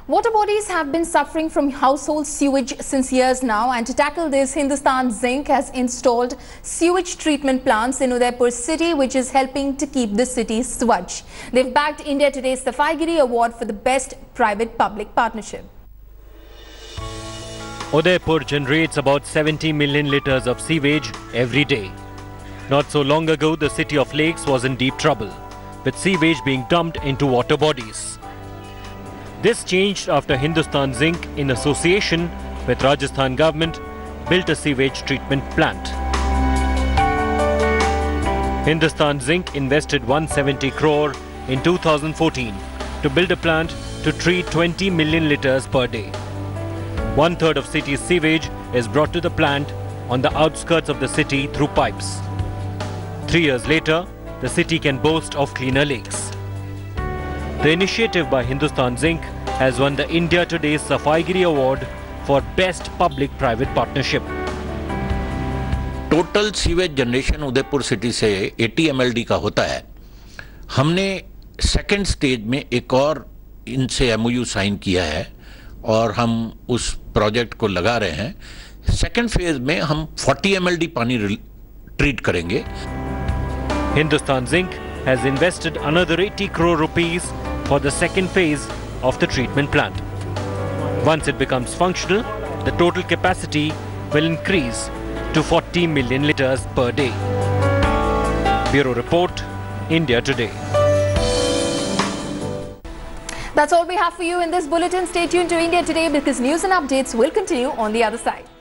Water bodies have been suffering from household sewage since years now, and to tackle this, Hindustan Zinc has installed sewage treatment plants in Udaipur city, which is helping to keep the city swachh. They've bagged India Today's Safaigiri award for the best private-public partnership. Udaipur generates about 70 million litres of sewage every day. Not so long ago, the city of lakes was in deep trouble, with sewage being dumped into water bodies. This changed after Hindustan Zinc, in association with Rajasthan government, built a sewage treatment plant. Hindustan Zinc invested 170 crore in 2014 to build a plant to treat 20 million litres per day. One-third of city's sewage is brought to the plant on the outskirts of the city through pipes. 3 years later, the city can boast of cleaner lakes. The initiative by Hindustan Zinc has won the India Today's Safaigiri Award for Best Public-Private Partnership. Total sewage generation Udaipur city से 80 MLD का होता है. हमने second stage में एक और इनसे MOU sign किया है और हम उस प्रोजेक्ट को लगा रहे हैं. सेकेंड फेज में हम 40 MLD पानी ट्रीट करेंगे. Hindustan Zinc has invested another 80 crore rupees for the second phase of the treatment plant. Once it becomes functional, the total capacity will increase to 40 million litres per day. Bureau Report, India Today. That's all we have for you in this bulletin. Stay tuned to India Today because news and updates will continue on the other side.